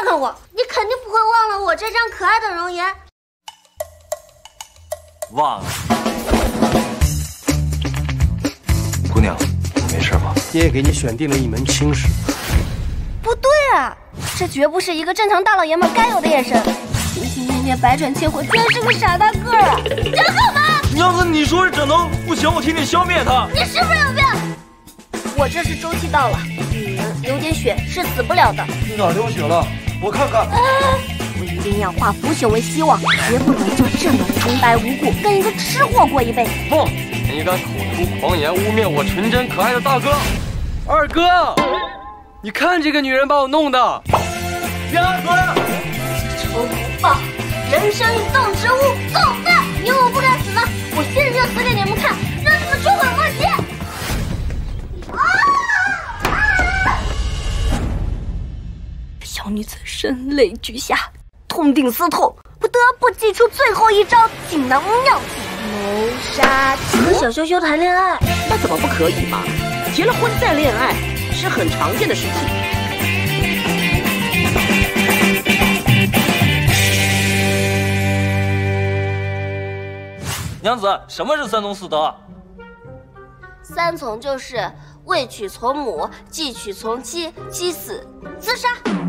看看我，你肯定不会忘了我这张可爱的容颜。 忘了。姑娘，你没事吧？ 爹给你选定了一门亲事。 不对啊，这绝不是一个正常大老爷们该有的眼神。心心念念，百转千回，居然是个傻大个啊！你要干嘛？ 娘子，你说是整能，不行，我替你消灭他。 你是不是有病？我这是周期到了，女人流点血是死不了的。 你哪流血了？我看看。 我一定要化腐朽为希望，绝不能就这么平白无故跟一个吃货过一辈子。 不，你敢口出狂言，污蔑我纯真可爱的大哥！二哥，你看这个女人把我弄的。 鸭子， 仇不报，人生一动植物，走吧！你我不敢死了，我现在就死给你们看，让你们出悔莫及！小女子声泪俱下，痛定思痛，不得不祭出最后一招锦囊妙计——谋杀和小羞羞谈恋爱， 那怎么不可以嘛？结了婚再恋爱是很常见的事情。 娘子，什么是三从四德？ 三从就是未娶从母，既娶从妻，妻死自杀。